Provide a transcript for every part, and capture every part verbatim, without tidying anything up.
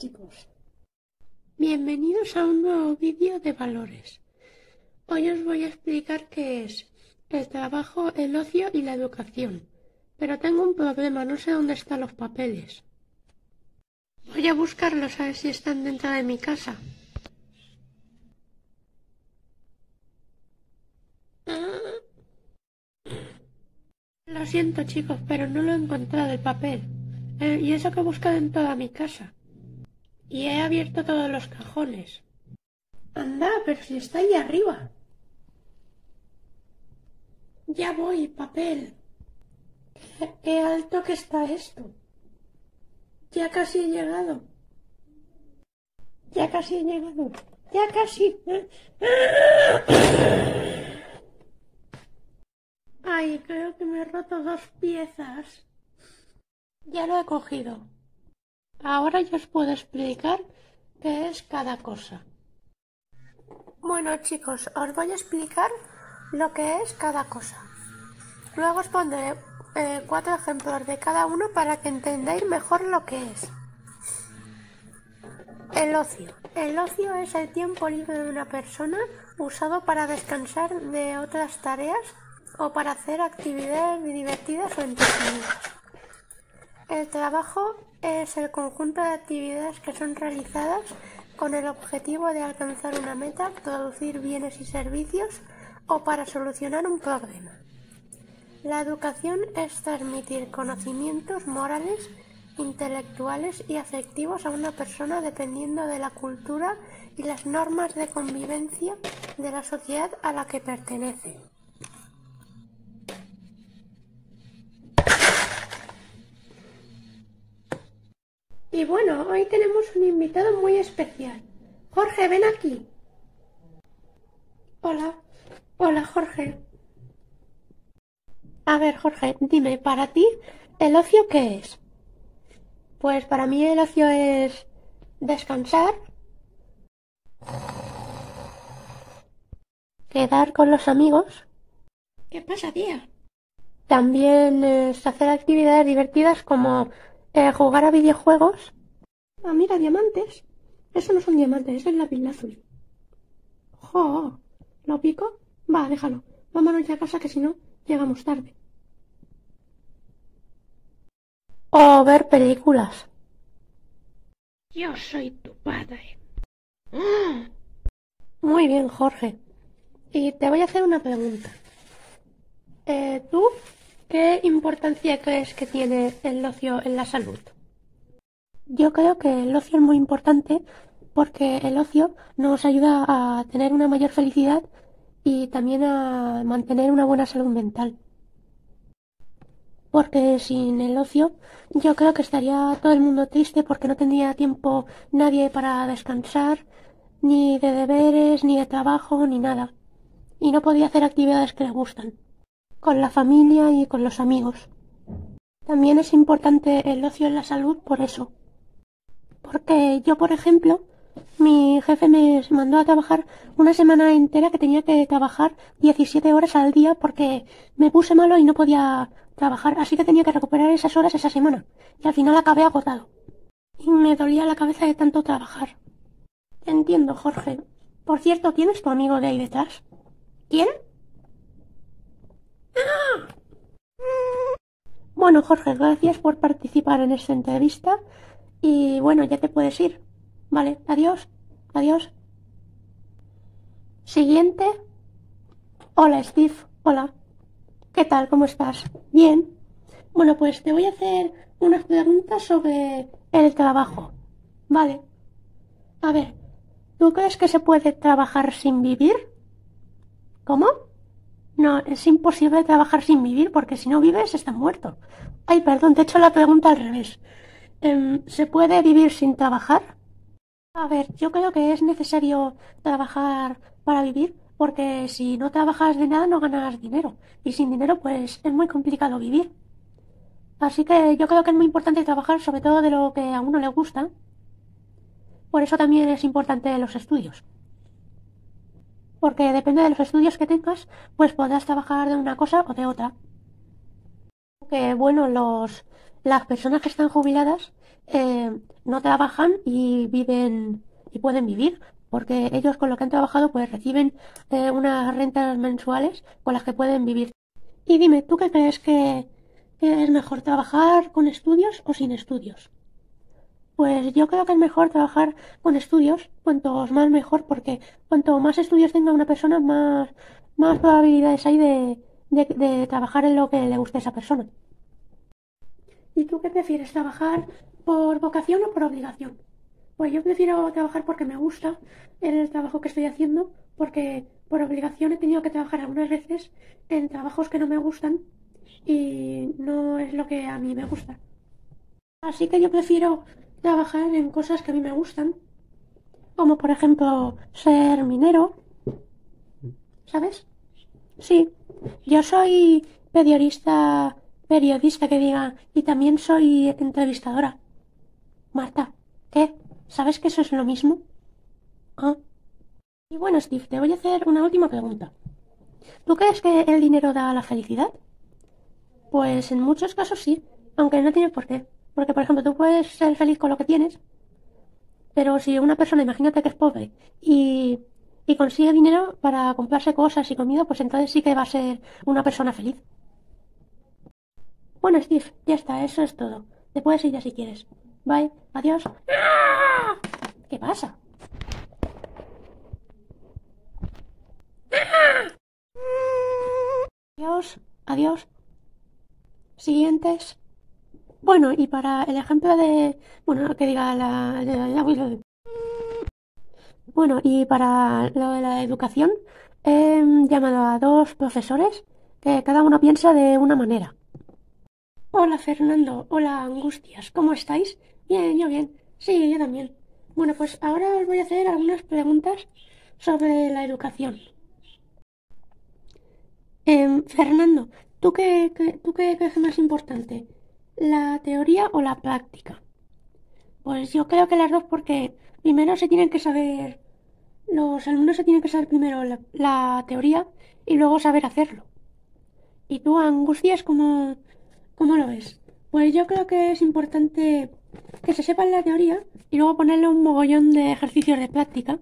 chicos, bienvenidos a un nuevo vídeo de valores. Hoy os voy a explicar qué es el trabajo, el ocio y la educación. Pero tengo un problema, no sé dónde están los papeles. Voy a buscarlos a ver si están dentro de mi casa. Lo siento chicos, pero no lo he encontrado el papel. Eh, y eso que he buscado en toda mi casa. Y he abierto todos los cajones. Anda, pero si está ahí arriba. Ya voy, papel. ¿Qué, qué alto que está esto? Ya casi he llegado. Ya casi he llegado. Ya casi. Ay, creo que me he roto dos piezas. Ya lo he cogido. Ahora yo os puedo explicar qué es cada cosa. Bueno chicos, os voy a explicar lo que es cada cosa. Luego os pondré eh, cuatro ejemplos de cada uno para que entendáis mejor lo que es. El ocio. El ocio es el tiempo libre de una persona usado para descansar de otras tareas o para hacer actividades divertidas o entretenidas. El trabajo es el conjunto de actividades que son realizadas con el objetivo de alcanzar una meta, producir bienes y servicios o para solucionar un problema. La educación es transmitir conocimientos morales, intelectuales y afectivos a una persona dependiendo de la cultura y las normas de convivencia de la sociedad a la que pertenece. Y bueno, hoy tenemos un invitado muy especial. Jorge, ven aquí. Hola. Hola, Jorge. A ver, Jorge, dime, para ti, ¿el ocio qué es? Pues para mí el ocio es descansar, quedar con los amigos. ¿Qué pasa, tía? También es hacer actividades divertidas como eh, jugar a videojuegos. Ah, mira, diamantes. Eso no son diamantes, eso es lapislázuli. ¡Jo! ¿Lo pico? Va, déjalo. Vámonos ya a casa que si no, llegamos tarde. O ver películas. Yo soy tu padre. Muy bien, Jorge. Y te voy a hacer una pregunta. Eh, ¿tú qué importancia crees que tiene el ocio en la salud? Yo creo que el ocio es muy importante porque el ocio nos ayuda a tener una mayor felicidad y también a mantener una buena salud mental. Porque sin el ocio yo creo que estaría todo el mundo triste porque no tendría tiempo nadie para descansar, ni de deberes, ni de trabajo, ni nada. Y no podría hacer actividades que le gustan, con la familia y con los amigos. También es importante el ocio en la salud por eso. Porque yo, por ejemplo, mi jefe me mandó a trabajar una semana entera que tenía que trabajar diecisiete horas al día porque me puse malo y no podía trabajar, así que tenía que recuperar esas horas esa semana. Y al final acabé agotado. Y me dolía la cabeza de tanto trabajar. Entiendo, Jorge. Por cierto, ¿quién es tu amigo de ahí detrás? ¿Quién? ¡Ah! Bueno, Jorge, gracias por participar en esta entrevista. Y bueno, ya te puedes ir. Vale, adiós. Adiós. Siguiente. Hola, Steve. Hola. ¿Qué tal? ¿Cómo estás? Bien. Bueno, pues te voy a hacer unas preguntas sobre el trabajo. Vale. A ver, ¿tú crees que se puede trabajar sin vivir? ¿Cómo? No, es imposible trabajar sin vivir porque si no vives estás muerto. Ay, perdón, te he hecho la pregunta al revés. Eh, ¿Se puede vivir sin trabajar? A ver, yo creo que es necesario trabajar para vivir porque si no trabajas de nada no ganas dinero y sin dinero pues es muy complicado vivir. Así que yo creo que es muy importante trabajar sobre todo de lo que a uno le gusta. Por eso también es importante los estudios. Porque depende de los estudios que tengas, pues podrás trabajar de una cosa o de otra. Que bueno, los, las personas que están jubiladas eh, no trabajan y viven y pueden vivir, porque ellos con lo que han trabajado pues reciben eh, unas rentas mensuales con las que pueden vivir. Y dime, ¿tú qué crees que, que es mejor trabajar con estudios o sin estudios? Pues yo creo que es mejor trabajar con estudios, cuantos más mejor, porque cuanto más estudios tenga una persona, más, más probabilidades hay de, de, de trabajar en lo que le guste a esa persona. ¿Y tú qué prefieres, trabajar por vocación o por obligación? Pues yo prefiero trabajar porque me gusta en el trabajo que estoy haciendo, porque por obligación he tenido que trabajar algunas veces en trabajos que no me gustan y no es lo que a mí me gusta. Así que yo prefiero trabajar en cosas que a mí me gustan, como por ejemplo ser minero, ¿sabes? Sí, yo soy periodista, periodista que diga, y también soy entrevistadora. Marta, ¿qué? ¿Sabes que eso es lo mismo? Ah. Y bueno, Steve, te voy a hacer una última pregunta. ¿Tú crees que el dinero da la felicidad? Pues en muchos casos sí, aunque no tiene por qué. Porque, por ejemplo, tú puedes ser feliz con lo que tienes, pero si una persona, imagínate que es pobre y, y consigue dinero para comprarse cosas y comida, pues entonces sí que va a ser una persona feliz. Bueno, Steve, ya está, eso es todo. Te puedes ir ya si quieres. Bye, adiós. ¡Ah! ¿Qué pasa? Adiós, adiós. Siguientes. Bueno, y para el ejemplo de... Bueno, que diga la... la- la- Bueno, y para lo de la educación, he llamado a dos profesores que cada uno piensa de una manera. Hola Fernando, hola Angustias, ¿cómo estáis? Bien, yo bien. Sí, yo también. Bueno, pues ahora os voy a hacer algunas preguntas sobre la educación. Em, Fernando, ¿tú qué, qué- tú qué crees más importante? ¿La teoría o la práctica? Pues yo creo que las dos porque primero se tienen que saber, los alumnos se tienen que saber primero la, la teoría y luego saber hacerlo. ¿Y tú, Angustias, cómo, cómo lo ves? Pues yo creo que es importante que se sepa la teoría y luego ponerle un mogollón de ejercicios de práctica.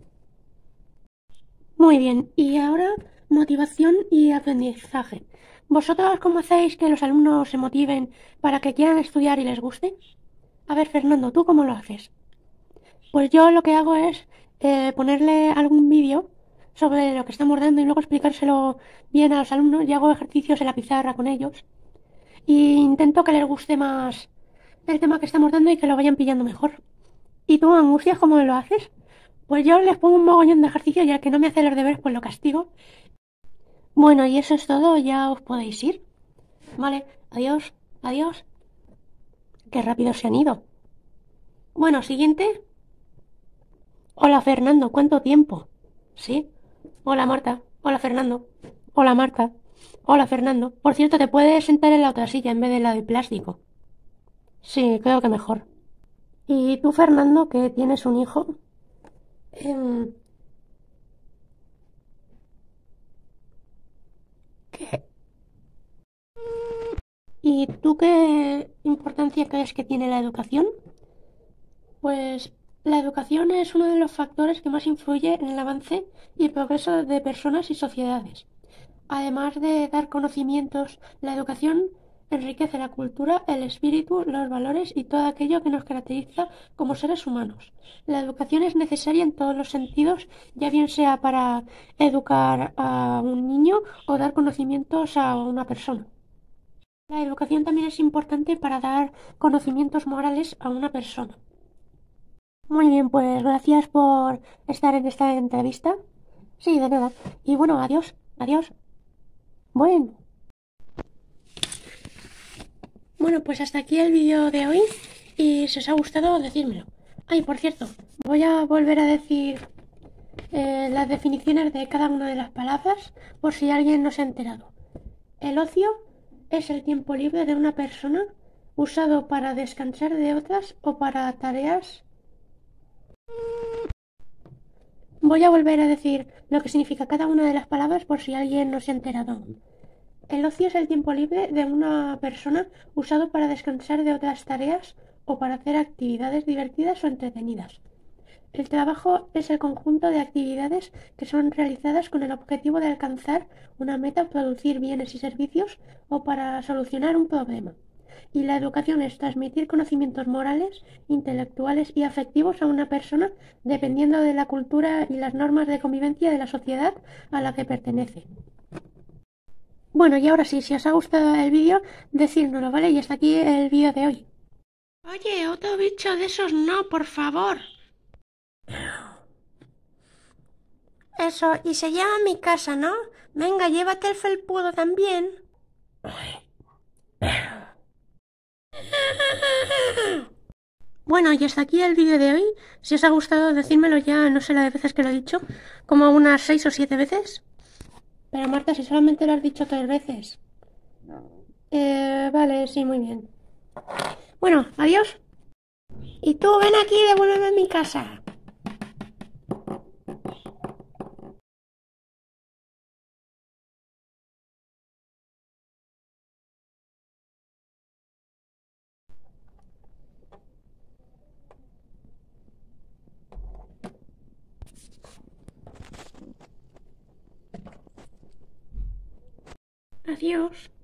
Muy bien, y ahora motivación y aprendizaje. ¿Vosotros cómo hacéis que los alumnos se motiven para que quieran estudiar y les guste? A ver, Fernando, ¿tú cómo lo haces? Pues yo lo que hago es eh, ponerle algún vídeo sobre lo que estamos dando y luego explicárselo bien a los alumnos y hago ejercicios en la pizarra con ellos. Y intento que les guste más el tema que estamos dando y que lo vayan pillando mejor. ¿Y tú, Angustias, cómo lo haces? Pues yo les pongo un mogollón de ejercicios y al que no me hace los deberes pues lo castigo. Bueno, y eso es todo, ya os podéis ir. Vale, adiós, adiós. Qué rápido se han ido. Bueno, siguiente. Hola Fernando, ¿cuánto tiempo? ¿Sí? Hola Marta. Hola Fernando. Hola Marta. Hola Fernando. Por cierto, ¿te puedes sentar en la otra silla en vez de la de plástico? Sí, creo que mejor. ¿Y tú, Fernando, que tienes un hijo? Em, ¿qué? ¿Y tú qué importancia crees que tiene la educación? Pues la educación es uno de los factores que más influye en el avance y el progreso de personas y sociedades. Además de dar conocimientos, la educación enriquece la cultura, el espíritu, los valores y todo aquello que nos caracteriza como seres humanos. La educación es necesaria en todos los sentidos, ya bien sea para educar a un niño o dar conocimientos a una persona. La educación también es importante para dar conocimientos morales a una persona. Muy bien, pues gracias por estar en esta entrevista. Sí, de nada. Y bueno, adiós, adiós. Bueno. Bueno, pues hasta aquí el vídeo de hoy y si os ha gustado, decírmelo. Ay, por cierto, voy a volver a decir eh, las definiciones de cada una de las palabras por si alguien no se ha enterado. El ocio es el tiempo libre de una persona usado para descansar de otras o para tareas. Voy a volver a decir lo que significa cada una de las palabras por si alguien no se ha enterado aún. El ocio es el tiempo libre de una persona usado para descansar de otras tareas o para hacer actividades divertidas o entretenidas. El trabajo es el conjunto de actividades que son realizadas con el objetivo de alcanzar una meta, producir bienes y servicios o para solucionar un problema. Y la educación es transmitir conocimientos morales, intelectuales y afectivos a una persona dependiendo de la cultura y las normas de convivencia de la sociedad a la que pertenece. Bueno, y ahora sí, si os ha gustado el vídeo, decírnoslo, ¿vale? Y hasta aquí el vídeo de hoy. Oye, otro bicho de esos no, por favor. Eso, y se llama mi casa, ¿no? Venga, llévate el felpudo también. Bueno, y hasta aquí el vídeo de hoy. Si os ha gustado, decídmelo ya, no sé la de veces que lo he dicho, como unas seis o siete veces. Pero Marta, si solamente lo has dicho tres veces. Eh, vale, sí, muy bien. Bueno, adiós. Y tú, ven aquí y devuélveme mi casa. Adiós.